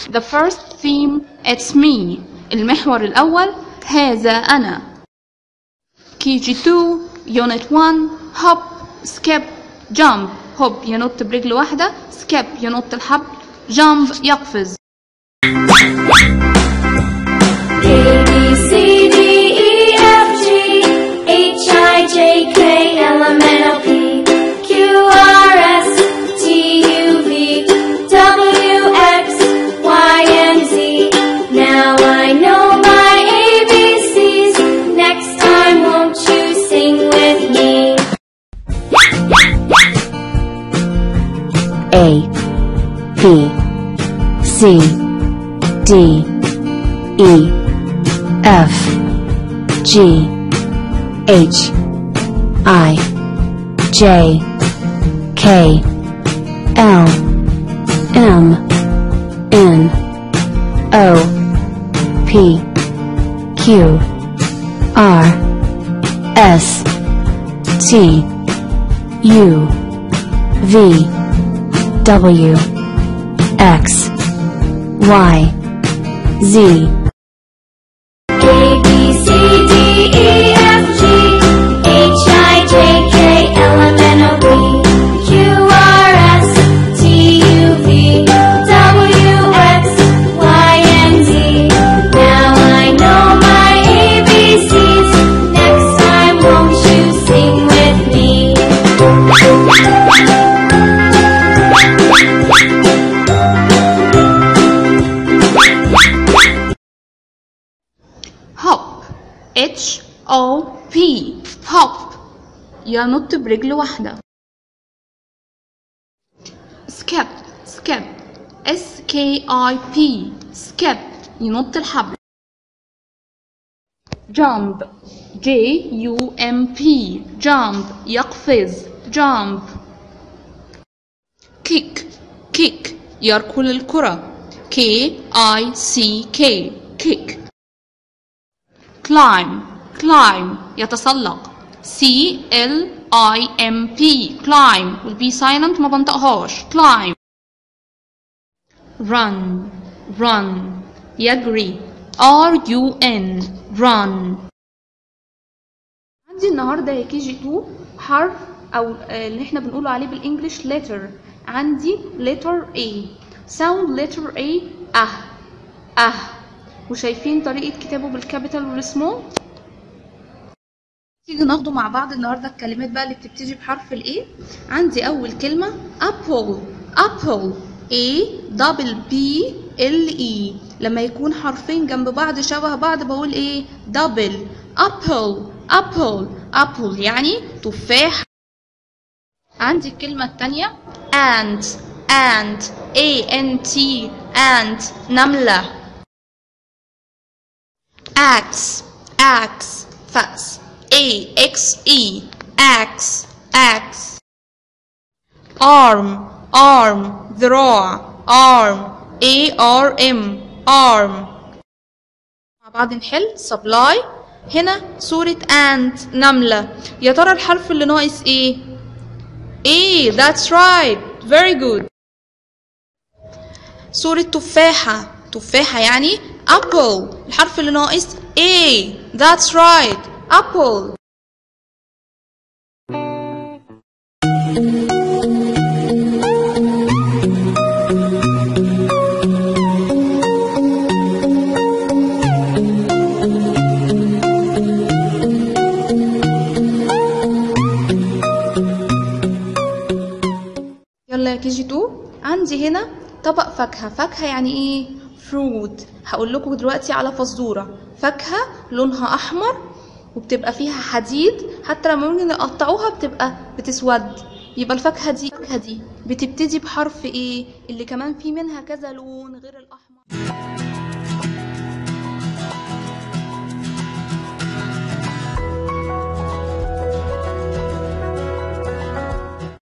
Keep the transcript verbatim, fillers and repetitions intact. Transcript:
The first theme it's me. المحور الأول هذا أنا. كي جي اتنين Unit one hop skip jump. hop ينط برجل واحدة، skip ينط الحبل، jump يقفز. A B C D E F G H I J K L M N O P Q R S T U V W X Y and Z. Now I know my A B Cs. Next time won't you sing with me? A B C D E F G H I J K L M N O P Q R S T U V W X Y Z. A B C D E F G H I J K L M N O P Q R S T U V W X Y and Z. Now I know my A B Cs. Next time won't you sing with me? hop H O P hop ينط برجل واحدة. skip skip S K I P skip ينط الحبل. jump J U M P jump يقفز jump. kick kick يركل الكرة K I C K kick. climb climb يتسلق C L I M P climb والبي silent ما بنطقهاش climb. run run يجري R U N run. عندي النهارده يا كي جي اتنين حرف او اللي احنا بنقوله عليه بالانجلش letter. عندي letter A sound letter A اه اه وشايفين طريقة كتابه بالكابيتال والسمول. تيجي ناخده مع بعض النهارده الكلمات بقى اللي بتبتدي بحرف الايه. عندي اول كلمة apple apple A double B L E. لما يكون حرفين جنب بعض شبه بعض بقول ايه double apple apple apple يعني تفاح. عندي الكلمة التانية ant ant A N T ant نملة. axe axe فأس A X E axe axe. arm arm ذراع arm A R M arm. مع بعض نحل supply. هنا صورة ant نملة. يا ترى الحرف اللي ناقص ايه؟ A that's right very good. صورة تفاحة تفاحة يعني apple. الحرف اللي ناقص A that's right apple. يلا يا كي جي اتنين عندي هنا طبق فاكهة. فاكهة يعني ايه؟ فروت. هقول لكم دلوقتي على فزورة. فاكهة لونها احمر وبتبقى فيها حديد، حتى لما نيجي نقطعوها بتبقى بتسود. يبقى الفاكهة دي الفاكهة دي بتبتدي بحرف ايه اللي كمان في منها كذا لون غير الاحمر؟